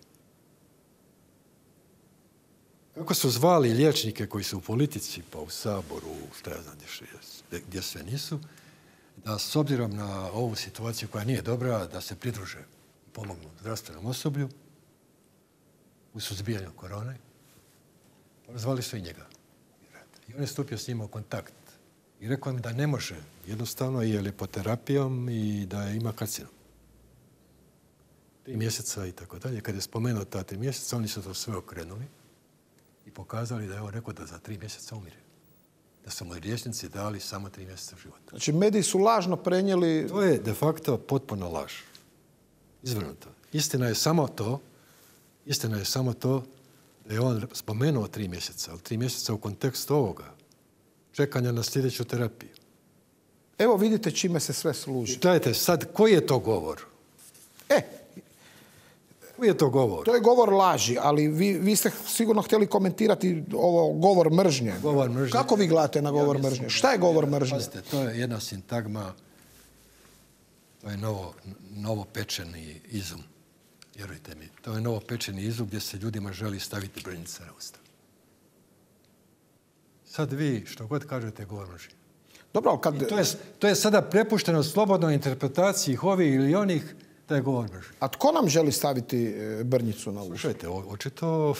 Kako su zvali liječnike koji su u politici, pa u Saboru, šta ja znam gdje, gdje sve nisu, da s obzirom na ovu situaciju koja nije dobra, da se pridruže, pomognu zdravstvenom osoblju u suzbijanju korone. Zvali su i njega. I on je stupio s njima u kontakt. I rekao im da ne može, jednostavno, jer je pod terapijom i da ima karcinom. Tri mjeseca i tako dalje. Kad je spomenuo ta tri mjeseca, oni su to sve okrenuli i pokazali da je on rekao da za tri mjeseca umire. Da su mu liječnici dali samo tri mjeseca života. Znači, mediji su lažno prenijeli... To je de facto potpuno laž. Izvrnuto. Istina je samo to, istina je samo to da je on spomenuo tri mjeseca, ali tri mjeseca u kontekstu ovoga. Čekanja na sljedeću terapiju. Evo vidite čime se sve služi. Gledajte, sad, koji je to govor? E, koji je to govor? To je govor laži, ali vi, vi ste sigurno htjeli komentirati ovo govor mržnje. Govor mržnje. Kako vi gledate na govor ja mržnje? Šta je govor mržnje? Pazite, to je jedna sintagma, to je novo, novo pečeni izum. Vjerujte mi, to je novo pečeni izum gdje se ljudima želi staviti brnjica na usta. Sad vi, što god kažete, govor mržnje. Dobro, ali kad... To je, to je sada prepušteno slobodnoj interpretaciji ovih ili onih, da je govor mržnje. A tko nam želi staviti brnjicu na usta? Slušajte, očito,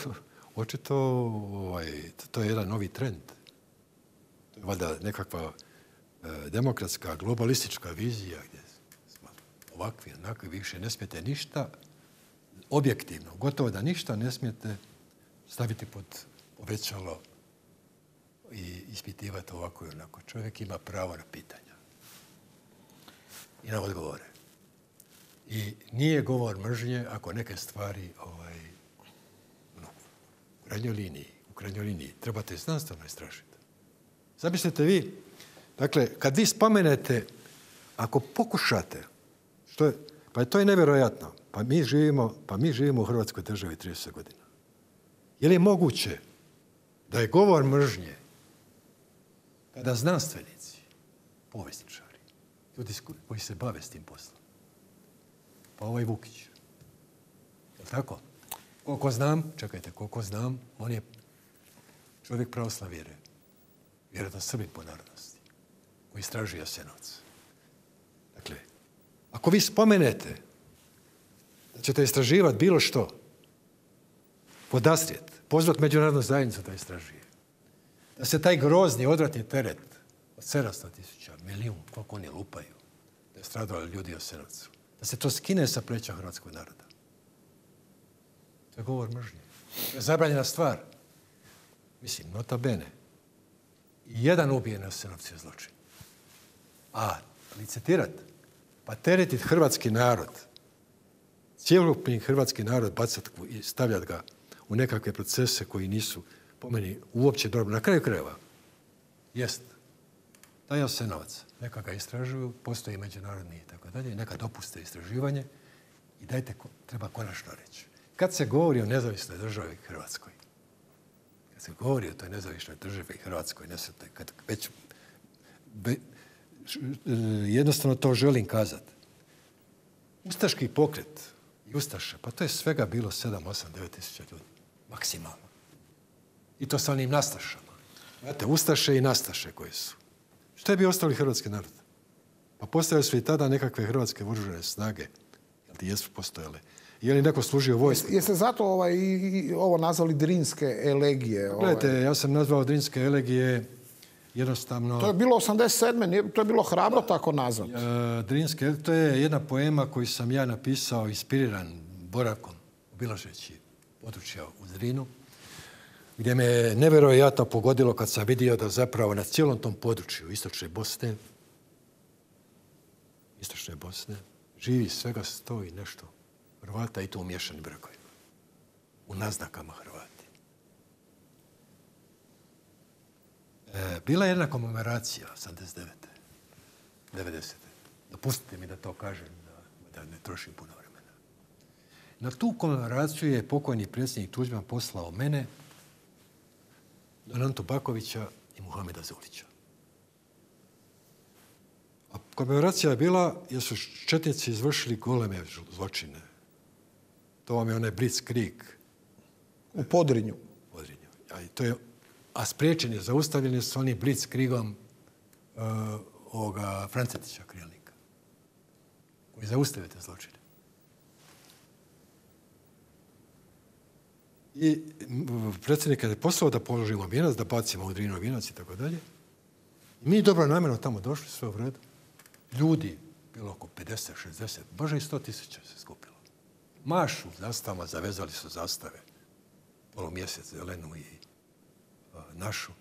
očito ovaj, to je jedan novi trend. To je valjda nekakva demokratska, globalistička vizija gdje smo ovakvi, onakvi, više ne smijete ništa, objektivno, gotovo da ništa ne smijete staviti pod povećalo i ispitivati ovako i onako. Čovjek ima pravo na pitanja i na odgovore. I nije govor mržnje ako neke stvari ovaj, no, u krajnjoj liniji, u krajnjoj liniji trebate znanstveno istražiti. Zamislite vi, dakle, kad vi spomenete, ako pokušate, što je, pa to je nevjerojatno, pa mi živimo, pa mi živimo u Hrvatskoj državi trideset godina. Je li moguće da je govor mržnje kada znanstvenici, povjesničari, ljudi koji se bave s tim poslom, pa ovaj Vukić, je li tako? Koliko znam, čekajte, koliko znam, on je čovjek pravoslavne vjere, vjerojatno Srbin po narodnosti, koji istražuje Jasenovac. Dakle, ako vi spomenete da ćete istraživati bilo što, podastrijeti, pozvati međunarodnu zajednicu da istražuje, da se taj grozni, odvratni teret od sedamsto tisuća, milijun, koliko oni lupaju, da je stradali ljudi u Jasenovcu, da se to skine sa pleća hrvatskog naroda. To je govor mržnje. To je zabranjena stvar. Mislim, nota bene. Jedan ubijen na Jasenovcu je zločin. A licitirati, pa teretiti hrvatski narod, cjelokupni hrvatski narod bacati i stavljati ga u nekakve procese koji nisu, po meni, uopće dobro. Na kraju krajeva, jest, taj Jasenovac, neka ga istražuju, postoji međunarodni i tako dalje, neka dopuste istraživanje i dajte, treba konačno reći. Kad se govori o nezavisnoj državi Hrvatskoj, kad se govori o toj nezavisnoj državi Hrvatskoj, nesretnoj, kad već be, jednostavno to želim kazati. Ustaški pokret i Ustaše, pa to je svega bilo sedam, osam, devet tisuća ljudi. Maksimalno. I to sa onim nastašama. Znate, Ustaše i nastaše koji su. Što je bio ostali hrvatski narod? Pa postojali su i tada nekakve hrvatske oružane snage. Jel ti jesu postojale? Je li neko služio vojsku? Jeste zato ovaj, i ovo nazvali Drinske elegije? Gledajte, ovaj. Ja sam nazvao Drinske elegije jednostavno... To je bilo osamdeset sedme To je bilo hrabro tako nazvati. Drinske, to je jedna poema koju sam ja napisao, inspiriran boravkom, obilažeći područja u Zrinu, gdje me nevjerojatno pogodilo kad sam vidio da zapravo na cijelom tom području istočne Bosne, istočne Bosne, živi svega sto i nešto Hrvata i to u miješanim brakovima. U naznakama Hrvati. E, bila je jedna komemoracija osamdeset devete devedesete Dopustite mi da to kažem, da, da ne trošim puno vremena. Na tu komemoraciju je pokojni predsjednik Tuđman poslao mene, Donantu Bakovića i Muhameda Zulića. A komemoracija je bila jer su četnici izvršili goleme zločine. To vam je onaj Blitzkrieg. U Podrinju. Podrinju. A, to je, a spriječen je, zaustavljeni su oni Blitzkriegom uh, ovoga Francetića Krilnika, koji zaustavio te zločine. I predsjednik je poslao da položimo vijenac, da bacimo u Drinu vijenac i tako dalje. Mi dobro namjerno tamo došli, sve u redu. Ljudi, bilo oko pedeset šezdeset bože i sto tisuća se skupilo. Mašu zastavama, zavezali su zastave. Polumjesec, zelenu i a, našu.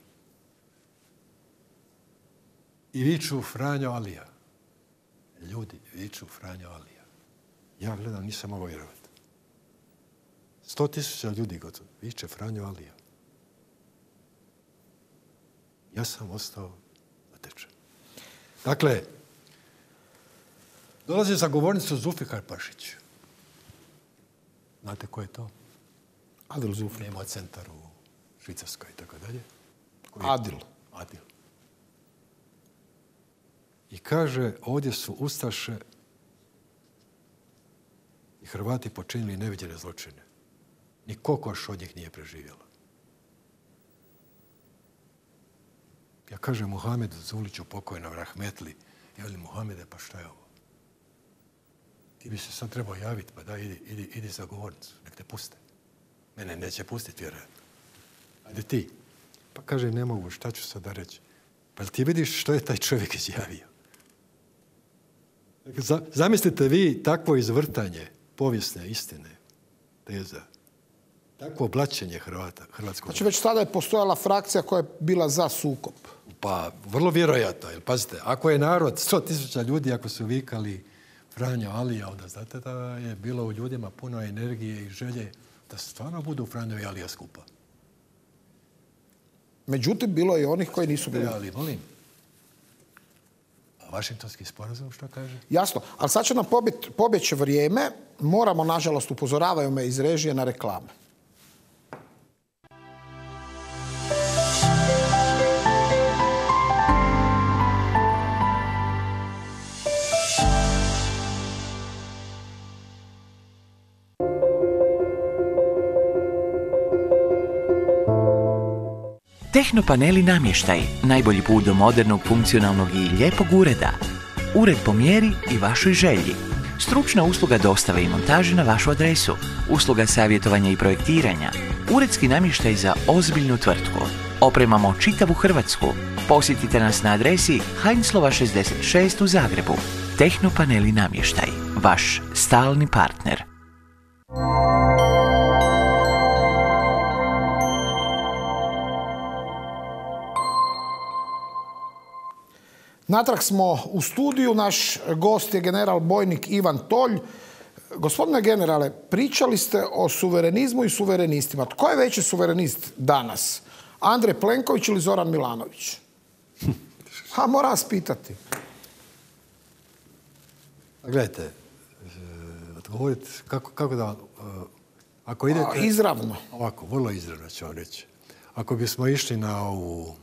I viču Franjo Alija. Ljudi, viču Franjo Alija. Ja gledam, nisam mogao vjerovati. Sto tisuća ljudi gotovo. Viče Franjo Alija. Ja sam ostao zatečen. Dakle, dolazi za govornicu Zulfikar Pašić. Znate ko je to? Adil Zulfikar. Nema centar u Švicarskoj i tako dalje. Adil. Adil. I kaže, ovdje su Ustaše i Hrvati počinili neviđene zločine. Ni kokoš od njih nije preživjela. Ja kažem Muhamedu Zuliću, pokojnom rahmetli, ja velim, Muhamede, pa šta je ovo? Ti bi se sad trebao javiti, pa da, idi, idi, idi za govornicu, nek te puste. Mene neće pustiti, vjerojatno. Ajde ti. Pa kaže, ne mogu, šta ću sada reći? Pa Pa ti vidiš što je taj čovjek izjavio. Zamislite vi takvo izvrtanje povijesne istine, teza, takvo blaćenje Hrvata, hrvatskog. Znači već tada je postojala frakcija koja je bila za sukob. Pa vrlo vjerojatno, jer pazite, ako je narod sto tisuća ljudi, ako su vikali Franjo Alija, onda znate da je bilo u ljudima puno energije i želje da stvarno budu Franjo i Alija skupa. Međutim, bilo je i onih koji nisu bili. Ali, molim, a Vašingtonski sporazum što kaže? Jasno, ali sad će nam pobjeći vrijeme. Moramo, nažalost, upozoravaju me iz režije na reklame. Tehnopaneli namještaj, najbolji put do modernog, funkcionalnog i lijepog ureda. Ured po mjeri i vašoj želji. Stručna usluga dostave i montaže na vašu adresu. Usluga savjetovanja i projektiranja. Uredski namještaj za ozbiljnu tvrtku. Opremamo čitavu Hrvatsku. Posjetite nas na adresi Heinzlova šezdeset šest u Zagrebu. Tehnopaneli namještaj, vaš stalni partner. Natrag smo u studiju, naš gost je general bojnik Ivan Tolj. Gospodine generale, pričali ste o suverenizmu i suverenistima. Tko je veći suverenist danas? Andrej Plenković ili Zoran Milanović? Ha, moram vas pitati. Gledajte, odgovorite, kako, kako da... Ako idete... A, izravno. Ovako, vrlo izravno ću vam reći. Ako bismo išli na ovu...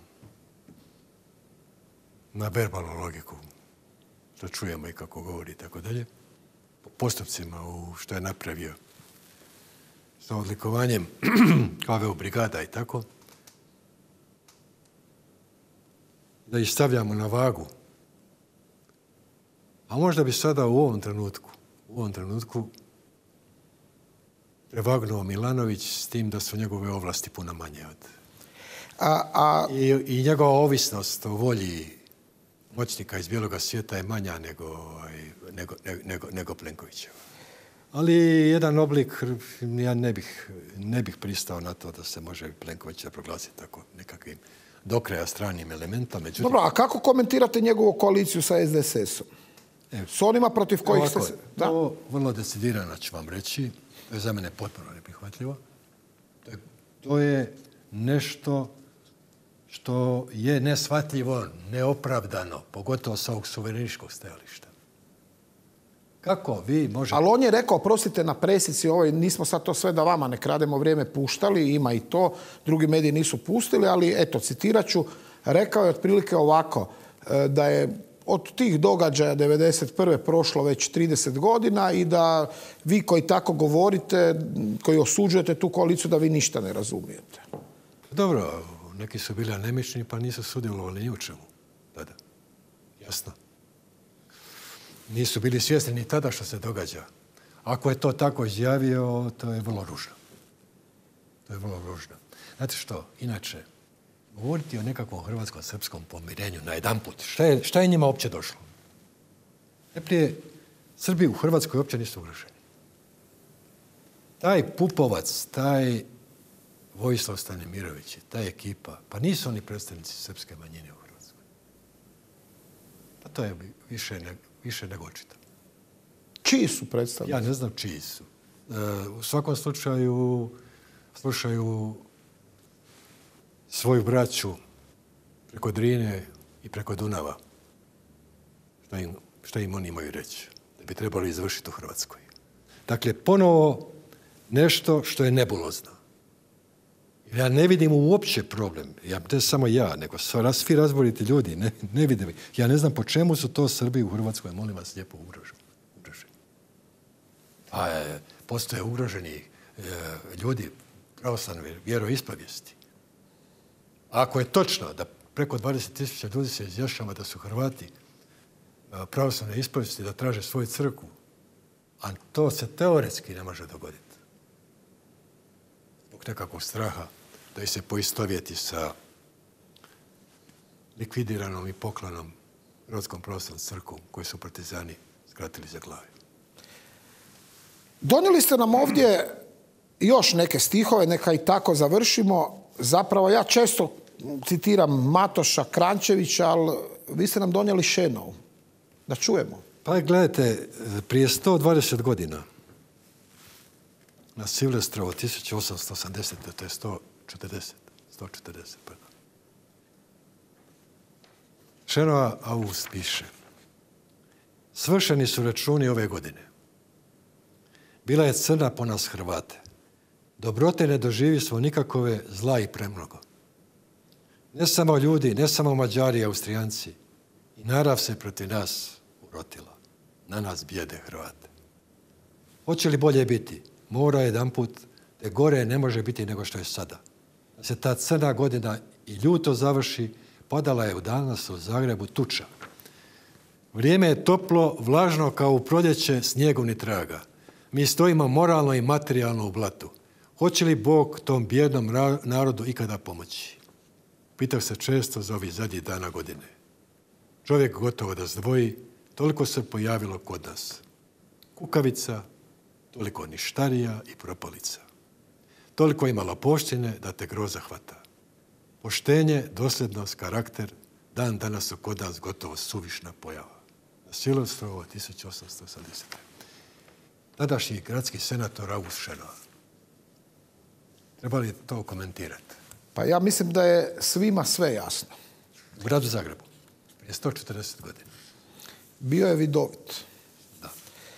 na verbalnu logiku, što čujemo i kako govori i tako dalje, po postupcima u što je napravio sa odlikovanjem K V U brigada i tako, da ih stavljamo na vagu. A možda bi sada u ovom trenutku, u ovom trenutku prevagnuo Milanović s tim da su njegove ovlasti puno manje od... A, a... I, I njegova ovisnost o volji moćnika iz bijeloga svijeta je manja nego, nego, nego, nego Plenkovićeva. Ali jedan oblik, ja ne bih, ne bih pristao na to da se može Plenkovića proglasiti tako nekakvim do kraja stranim elementom. Međutim, dobro, a kako komentirate njegovu koaliciju sa S D S S-om? S onima protiv kojih ovako, ste... Da? To vrlo decidirano ću vam reći. To je za mene potpuno neprihvatljivo. To je, to je nešto što je neshvatljivo, neopravdano, pogotovo sa ovog suverenističkog stajališta. Kako vi možete... Ali on je rekao, oprostite na presici, ovoj, nismo sad to sve da vama ne krademo vrijeme puštali, ima i to, drugi mediji nisu pustili, ali eto, citirat ću, rekao je otprilike ovako, da je od tih događaja devedeset prve prošlo već trideset godina i da vi koji tako govorite, koji osuđujete tu koaliciju, da vi ništa ne razumijete. Dobro, neki su bili anemični pa nisu sudjelovali ni u čemu tada. Jasno. Nisu bili svjesni ni tada što se događa. Ako je to tako izjavio, to je vrlo ružno. To je vrlo ružno. Znate što, inače, govoriti o nekakvom hrvatsko-srpskom pomirenju na jedan put, šta je, šta je njima uopće došlo? Najprije, Srbi u Hrvatskoj uopće nisu ugroženi. Taj Pupovac, taj Vojislav Stanimirović, ta ekipa, pa nisu oni predstavnici srpske manjine u Hrvatskoj. Pa to je više, ne, više nego očito. Čiji su predstavnici? Ja ne znam čiji su. E, u svakom slučaju slušaju svoju braću preko Drine i preko Dunava. Šta im, šta im oni imaju reći? Da bi trebali izvršiti u Hrvatskoj. Dakle, ponovo nešto što je nebulozno. Ja ne vidim uopće problem. Ja, ne samo ja, nego svi razboriti ljudi. Ne, ne vidim. Ja ne znam po čemu su to Srbi u Hrvatskoj, molim vas, lijepo ugroženi. A e, postoje ugroženi e, ljudi pravoslavne vjeroispovijesti. Ako je točno da preko dvadeset tisuća ljudi se izjašnjava da su Hrvati pravoslavne ispovijesti, da traže svoju crkvu, a to se teoretski ne može dogoditi. Zbog nekakvog straha da ih se poistovjeti sa likvidiranom i poklanom Hrvatskom pravoslavnom crkvom koji su partizani skratili za glave. Donijeli ste nam ovdje još neke stihove, neka i tako završimo. Zapravo ja često citiram Matoša, Krančevića, ali vi ste nam donijeli Šenovu. Da čujemo. Pa gledajte, prije sto dvadeset godina na Silvestrovo tisuću osamsto osamdeset. to je sto četrdeset. sto četrdeset, pardon. Šenova August piše: svršeni su računi ove godine. Bila je crna po nas Hrvate. Dobrote ne doživi smo nikakove, zla i premnogo. Ne samo ljudi, ne samo Mađari i Austrijanci. I narav se protiv nas urotila. Na nas bijede Hrvate. Hoće li bolje biti? Mora jedanput, te gore ne može biti nego što je sada. Da se ta crna godina i ljuto završi, padala je u danas u Zagrebu tuča. Vrijeme je toplo, vlažno kao u proljeće, snijegom ni traga. Mi stojimo moralno i materijalno u blatu. Hoće li Bog tom bijednom narodu ikada pomoći? Pitao se često za ovih zadnjih dana godine. Čovjek gotovo da zdvoji, toliko se pojavilo kod nas. Kukavica, toliko ništarija i propalica. Toliko ima lopoštine da te groza hvata. Poštenje, dosljednost, karakter, dan danas su kod nas gotovo suvišna pojava. Na Silvestrovo tisuću osamsto osamdeset. Tadašnji gradski senator August Šenova. Treba li to komentirati? Pa ja mislim da je svima sve jasno. U gradu Zagrebu, prije sto četrdeset godina. Bio je vidovit. Da.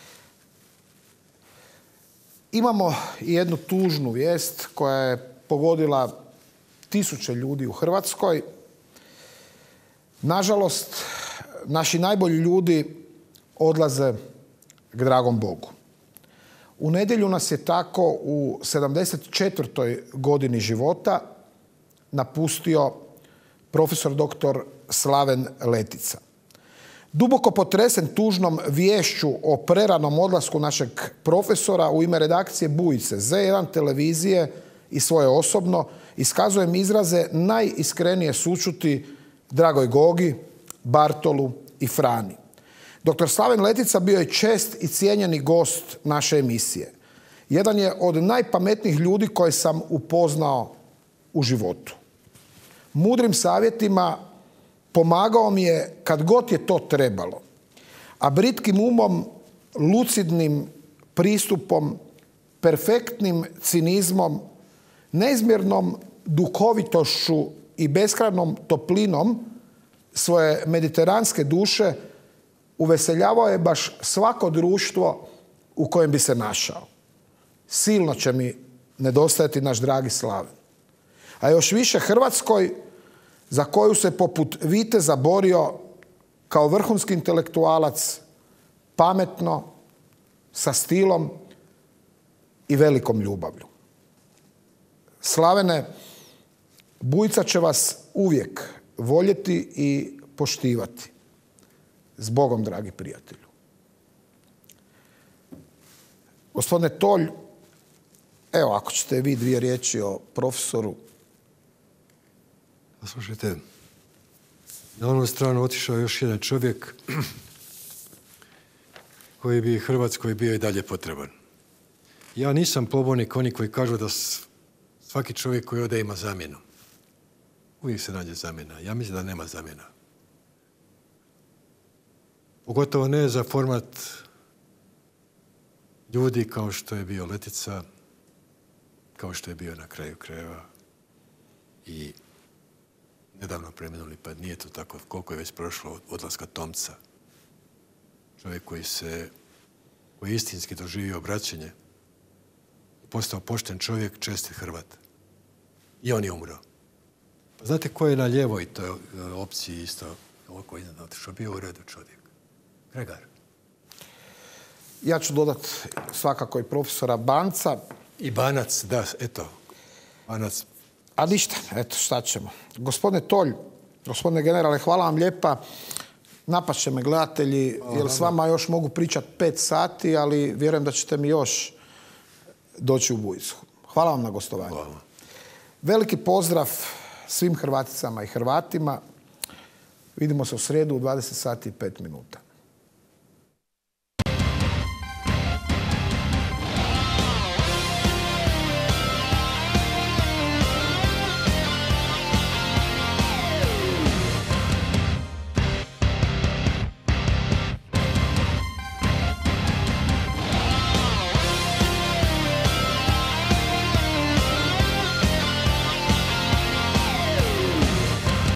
Imamo i jednu tužnu vijest koja je pogodila tisuće ljudi u Hrvatskoj. Nažalost, naši najbolji ljudi odlaze k dragom Bogu. U nedjelju nas je tako u sedamdeset četvrtoj godini života napustio profesor doktor Slaven Letica. Duboko potresen tužnom viješću o preranom odlasku našeg profesora, u ime redakcije Bujice, Z jedan televizije i svoje osobno iskazujem izraze najiskrenije sućuti dragoj Gogi, Bartolu i Frani. Doktor Slaven Letica bio je čest i cijenjeni gost naše emisije. Jedan je od najpametnijih ljudi koje sam upoznao u životu. Mudrim savjetima pomagao mi je kad god je to trebalo. A britkim umom, lucidnim pristupom, perfektnim cinizmom, neizmjernom duhovitošću i beskrajnom toplinom svoje mediteranske duše uveseljavao je baš svako društvo u kojem bi se našao. Silno će mi nedostajati naš dragi Slaven. A još više Hrvatskoj, za koju se poput viteza borio kao vrhunski intelektualac, pametno, sa stilom i velikom ljubavlju. Slavene, Bujica će vas uvijek voljeti i poštivati. S Bogom, dragi prijatelju. Gospodine Tolj, evo, ako ćete vi dvije riječi o profesoru. Slušajte, na onu stranu otišao još jedan čovjek koji bi Hrvatskoj bio i dalje potreban. Ja nisam pobornik oni koji kažu da svaki čovjek koji ode ima zamjenu. Uvijek se nađe zamjena. Ja mislim da nema zamjena. Pogotovo ne za format ljudi kao što je bio Letica, kao što je bio na kraju krajeva i nedavno preminuli, pa nije to tako koliko je već prošlo od odlaska Tomca. Čovjek koji se, koji je istinski doživio obraćanje, postao pošten čovjek, čestit Hrvat. I on je umro. Pa znate ko je na ljevoj toj opciji isto ovako iznad otišao? Bio u redu čovjek. Kregar. Ja ću dodati svakako i profesora Banca. I Banac, da, eto. Banac. A ništa, eto, šta ćemo. Gospodine Tolj, gospodine generale, hvala vam lijepa. Napašće me gledatelji, jer s vama još mogu pričati pet sati, ali vjerujem da ćete mi još doći u Bujicu. Hvala vam na gostovanju. Hvala. Veliki pozdrav svim Hrvaticama i Hrvatima. Vidimo se u srijedu u dvadeset sati i pet minuta.